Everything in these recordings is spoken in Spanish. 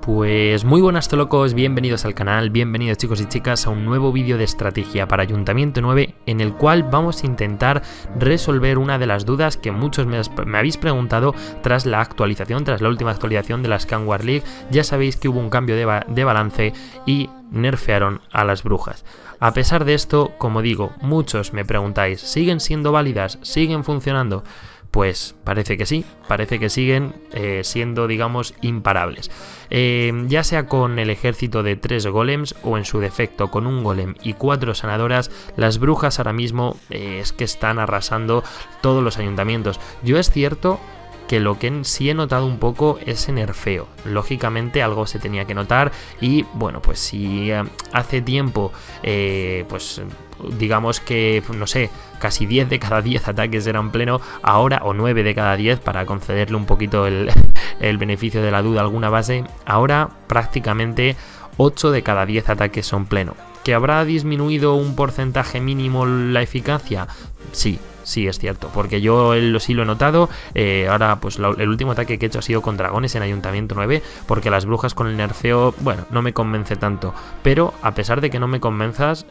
Pues muy buenas tolocos, bienvenidos al canal, bienvenidos chicos y chicas a un nuevo vídeo de estrategia para Ayuntamiento 9 en el cual vamos a intentar resolver una de las dudas que muchos me habéis preguntado tras la última actualización de la Skyward League. Ya sabéis que hubo un cambio de balance y nerfearon a las brujas. A pesar de esto, como digo, muchos me preguntáis, ¿siguen siendo válidas? ¿Siguen funcionando? Pues parece que sí, parece que siguen siendo, digamos, imparables. Ya sea con el ejército de 3 golems o en su defecto con un golem y 4 sanadoras, las brujas ahora mismo es que están arrasando todos los ayuntamientos. Yo es cierto que lo que sí he notado un poco es el nerfeo. Lógicamente algo se tenía que notar y bueno, pues si hace tiempo pues digamos que, no sé, casi 10 de cada 10 ataques eran pleno, ahora, o 9 de cada 10 para concederle un poquito el beneficio de la duda a alguna base, ahora prácticamente 8 de cada 10 ataques son pleno. ¿Que habrá disminuido un porcentaje mínimo la eficacia? Sí, es cierto, porque yo sí lo he notado. Ahora pues el último ataque que he hecho ha sido con dragones en Ayuntamiento 9, porque las brujas con el nerfeo, bueno, no me convence tanto. Pero a pesar de que no me convenzcan,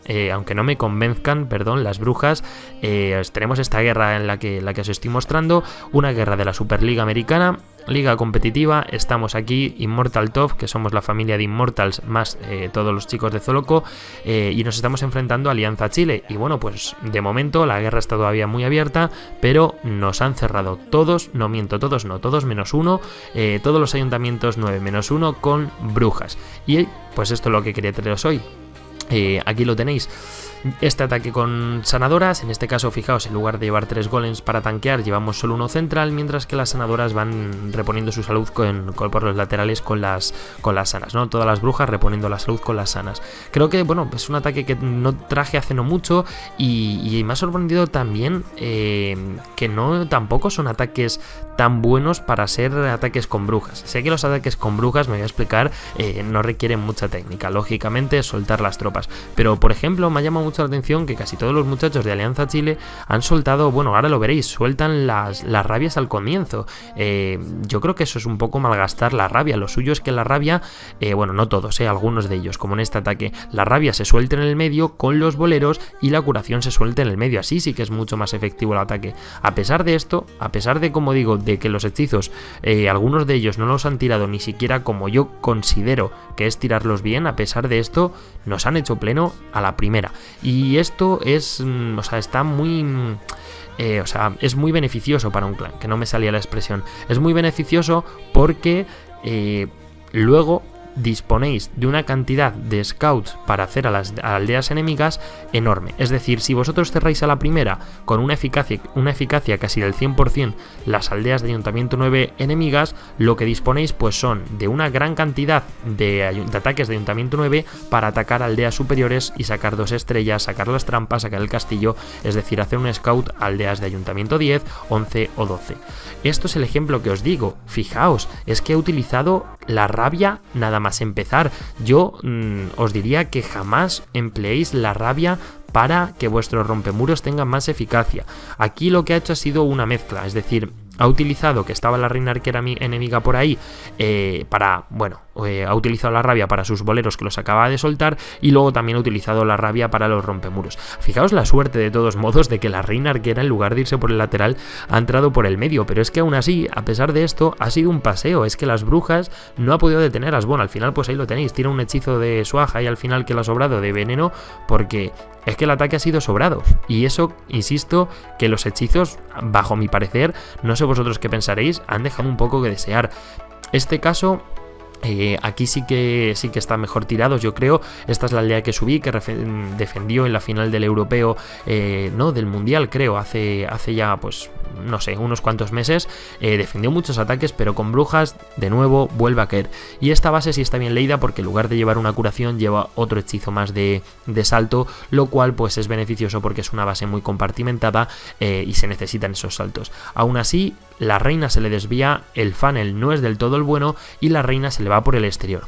perdón, las brujas, tenemos esta guerra en la que os estoy mostrando, una guerra de la Superliga Americana, liga competitiva. Estamos aquí, Immortal Top, que somos la familia de Immortals más todos los chicos de Zoloco, y nos estamos enfrentando a Alianza Chile. Y bueno, pues de momento la guerra está todavía muy abierta, pero nos han cerrado todos, no miento, todos no, todos menos uno, todos los ayuntamientos 9 menos 1 con brujas. Y pues esto es lo que quería traeros hoy. Aquí lo tenéis. Este ataque con sanadoras, en este caso fijaos, en lugar de llevar 3 golems para tanquear, llevamos solo uno central, mientras que las sanadoras van reponiendo su salud por los laterales con las sanas, ¿no? Todas las brujas reponiendo la salud con las sanas. Creo que, bueno, es un ataque que no traje hace no mucho y me ha sorprendido también que no tampoco son ataques tan buenos para ser ataques con brujas. Sé que los ataques con brujas, me voy a explicar, no requieren mucha técnica, lógicamente soltar las tropas, pero por ejemplo me ha llamado mucho la atención que casi todos los muchachos de Alianza Chile han soltado, bueno, ahora lo veréis, sueltan las rabias al comienzo. Yo creo que eso es un poco malgastar la rabia. Lo suyo es que la rabia, bueno, no todos, algunos de ellos, como en este ataque, la rabia se suelta en el medio con los boleros y la curación se suelta en el medio. Así sí que es mucho más efectivo el ataque. A pesar de esto, a pesar de, como digo, de que los hechizos, algunos de ellos no los han tirado ni siquiera como yo considero que es tirarlos bien, a pesar de esto nos han hecho pleno a la primera. Y esto es, o sea, está muy... o sea, es muy beneficioso para un clan, que no me salía la expresión. Es muy beneficioso porque luego disponéis de una cantidad de scouts para hacer a las aldeas enemigas enorme. Es decir, si vosotros cerráis a la primera con una eficacia casi del 100% las aldeas de Ayuntamiento 9 enemigas, lo que disponéis pues son de una gran cantidad de ataques de Ayuntamiento 9 para atacar aldeas superiores y sacar 2 estrellas, sacar las trampas, sacar el castillo, es decir, hacer un scout a aldeas de Ayuntamiento 10, 11 o 12. Esto es el ejemplo que os digo. Fijaos, es que he utilizado la rabia nada más empezar. Yo os diría que jamás empleéis la rabia para que vuestros rompemuros tengan más eficacia. Aquí lo que ha hecho ha sido una mezcla, es decir, ha utilizado que estaba la reina arquera enemiga por ahí para, bueno, ha utilizado la rabia para sus boleros que los acaba de soltar y luego también ha utilizado la rabia para los rompemuros. Fijaos la suerte de todos modos de que la reina arquera en lugar de irse por el lateral ha entrado por el medio, pero es que aún así, a pesar de esto, ha sido un paseo. Es que las brujas no ha podido detenerlas. Bueno, al final pues ahí lo tenéis, tira un hechizo de Swaja y al final que lo ha sobrado de veneno, porque es que el ataque ha sido sobrado. Y eso, insisto, que los hechizos, bajo mi parecer, no sé vosotros qué pensaréis, han dejado un poco que desear. Este caso... aquí sí que está mejor tirados, yo creo. Esta es la aldea que subí, que defendió en la final del europeo, no, del mundial creo, hace ya pues no sé, unos cuantos meses. Defendió muchos ataques, pero con brujas de nuevo vuelve a caer. Y esta base sí está bien leída porque en lugar de llevar una curación lleva otro hechizo más de salto, lo cual pues es beneficioso porque es una base muy compartimentada y se necesitan esos saltos. Aún así, la reina se le desvía, el funnel no es del todo el bueno y la reina se le va por el exterior.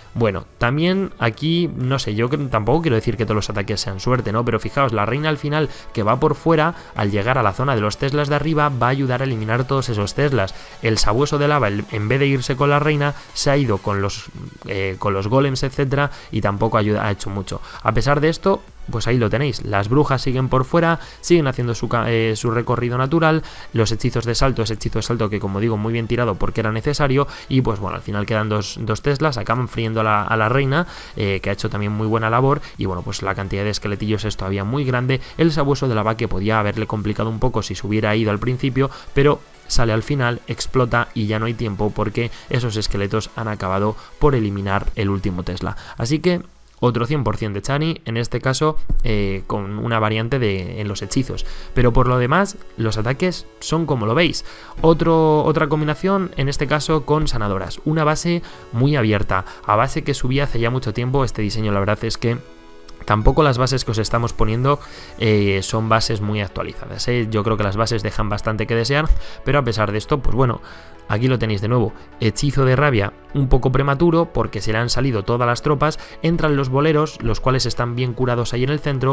Bueno, también aquí, no sé, yo tampoco quiero decir que todos los ataques sean suerte, ¿no? Pero fijaos, la reina al final que va por fuera, al llegar a la zona de los Teslas de arriba, va a ayudar a eliminar todos esos Teslas. El sabueso de lava, en vez de irse con la reina, se ha ido con los golems, etcétera, y tampoco ha hecho mucho. A pesar de esto, pues ahí lo tenéis, las brujas siguen por fuera, siguen haciendo su recorrido natural, los hechizos de salto, ese hechizo de salto que, como digo, muy bien tirado porque era necesario, y pues bueno, al final quedan dos Teslas, acaban friendo a la reina, que ha hecho también muy buena labor, y bueno, pues la cantidad de esqueletillos es todavía muy grande. El sabueso de lava, que podía haberle complicado un poco si se hubiera ido al principio, pero sale al final, explota y ya no hay tiempo porque esos esqueletos han acabado por eliminar el último Tesla. Así que otro 100% de Chani, en este caso con una variante en los hechizos. Pero por lo demás, los ataques son como lo veis. Otra combinación, en este caso con sanadoras. Una base muy abierta, a base que subía hace ya mucho tiempo. Este diseño, la verdad es que tampoco las bases que os estamos poniendo son bases muy actualizadas, ¿eh? Yo creo que las bases dejan bastante que desear, pero a pesar de esto, pues bueno, aquí lo tenéis de nuevo. Hechizo de rabia un poco prematuro porque se le han salido todas las tropas, entran los boleros, los cuales están bien curados ahí en el centro,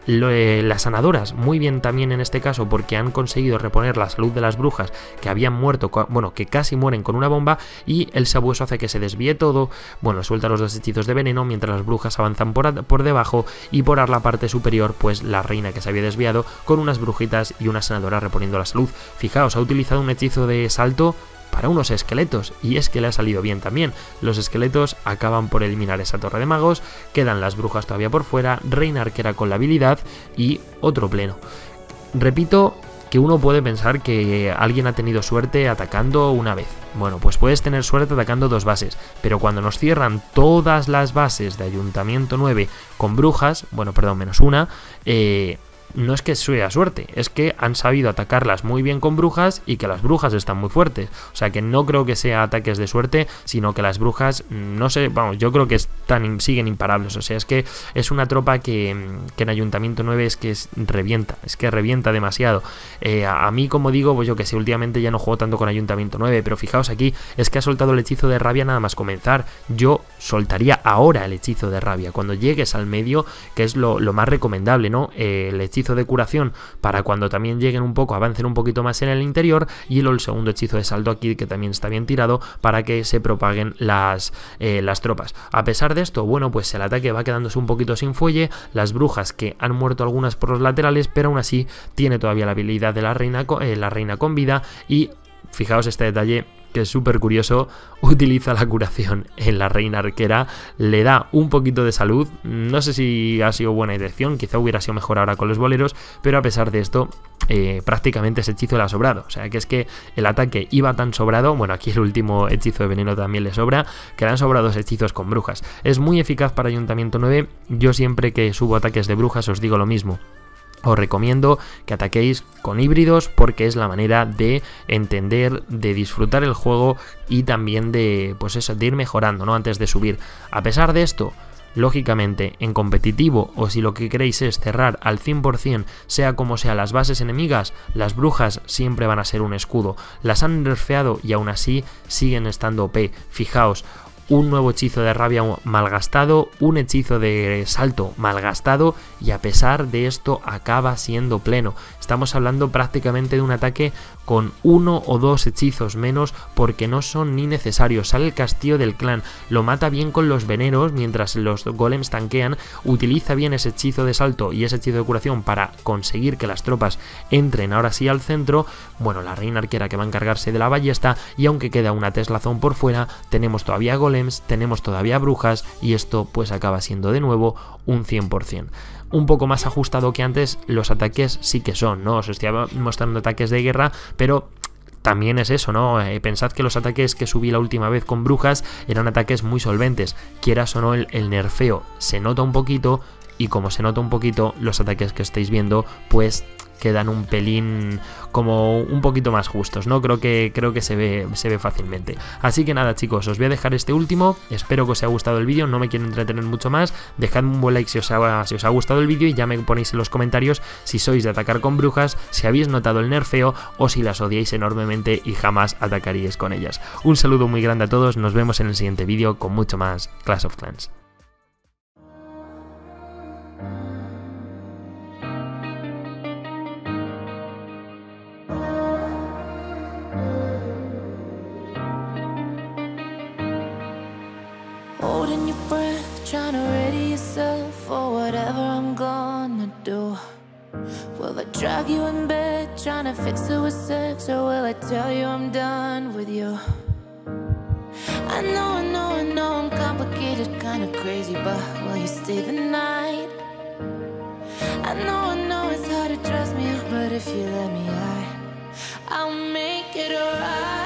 las sanadoras muy bien también en este caso porque han conseguido reponer la salud de las brujas que habían muerto, bueno, que casi mueren con una bomba, y el sabueso hace que se desvíe todo, bueno, suelta los dos hechizos de veneno mientras las brujas avanzan por debajo, y por la parte superior pues la reina que se había desviado con unas brujitas y una sanadora reponiendo la salud. Fijaos, ha utilizado un hechizo de salto para unos esqueletos, y es que le ha salido bien también. Los esqueletos acaban por eliminar esa torre de magos, quedan las brujas todavía por fuera, reina arquera con la habilidad y otro pleno. Repito que uno puede pensar que alguien ha tenido suerte atacando una vez. Bueno, pues puedes tener suerte atacando dos bases, pero cuando nos cierran todas las bases de Ayuntamiento 9 con brujas, bueno, perdón, menos una, no es que sea suerte, es que han sabido atacarlas muy bien con brujas y que las brujas están muy fuertes. O sea que no creo que sea ataques de suerte, sino que las brujas, no sé, vamos, yo creo que siguen imparables. O sea, es que es una tropa que en Ayuntamiento 9 es que revienta demasiado. A mí, como digo, pues yo que sé, últimamente ya no juego tanto con Ayuntamiento 9, pero fijaos aquí, es que ha soltado el hechizo de rabia nada más comenzar. Yo soltaría ahora el hechizo de rabia, cuando llegues al medio, que es lo más recomendable, ¿no? El hechizo de curación para cuando también lleguen un poco, avancen un poquito más en el interior, y el segundo hechizo de salto aquí, que también está bien tirado para que se propaguen las tropas. A pesar de esto, bueno, pues el ataque va quedándose un poquito sin fuelle, las brujas que han muerto algunas por los laterales, pero aún así tiene todavía la habilidad de la reina con vida, y fijaos este detalle que es súper curioso, utiliza la curación en la reina arquera, le da un poquito de salud, no sé si ha sido buena elección, quizá hubiera sido mejor ahora con los boleros, pero a pesar de esto prácticamente ese hechizo le ha sobrado. O sea que es que el ataque iba tan sobrado, bueno, aquí el último hechizo de veneno también le sobra, que le han sobrado hechizos con brujas. Es muy eficaz para Ayuntamiento 9, yo siempre que subo ataques de brujas os digo lo mismo. Os recomiendo que ataquéis con híbridos porque es la manera de entender, de disfrutar el juego y también de, pues eso, de ir mejorando, ¿no? Antes de subir. A pesar de esto, lógicamente, en competitivo, o si lo que queréis es cerrar al 100%, sea como sea las bases enemigas, las brujas siempre van a ser un escudo. Las han nerfeado y aún así siguen estando OP. Fijaos, un nuevo hechizo de rabia malgastado, un hechizo de salto malgastado, y a pesar de esto acaba siendo pleno. Estamos hablando prácticamente de un ataque con uno o dos hechizos menos porque no son ni necesarios. Sale el castillo del clan, lo mata bien con los veneros mientras los golems tanquean, utiliza bien ese hechizo de salto y ese hechizo de curación para conseguir que las tropas entren ahora sí al centro. Bueno, la reina arquera que va a encargarse de la ballesta, y aunque queda una Teslazón por fuera, tenemos todavía golems, tenemos todavía brujas, y esto pues acaba siendo de nuevo un 100%. Un poco más ajustado que antes, los ataques sí que son, ¿no? Os estoy mostrando ataques de guerra, pero también es eso, ¿no? Pensad que los ataques que subí la última vez con brujas eran ataques muy solventes. Quieras o no, el nerfeo se nota un poquito, y como se nota un poquito, los ataques que estáis viendo, pues quedan un pelín como un poquito más justos, ¿no? Creo que se ve fácilmente. Así que nada, chicos, os voy a dejar este último. Espero que os haya gustado el vídeo, no me quiero entretener mucho más. Dejadme un buen like si os ha gustado el vídeo y ya me ponéis en los comentarios si sois de atacar con brujas, si habéis notado el nerfeo o si las odiáis enormemente y jamás atacaríais con ellas. Un saludo muy grande a todos, nos vemos en el siguiente vídeo con mucho más Clash of Clans. Holding your breath, trying to ready yourself for whatever I'm gonna do. Will I drag you in bed, trying to fix it with sex, or will I tell you I'm done with you? I know I'm complicated, kinda crazy, but will you stay the night? I know it's hard to trust me, but if you let me, I'll make it alright.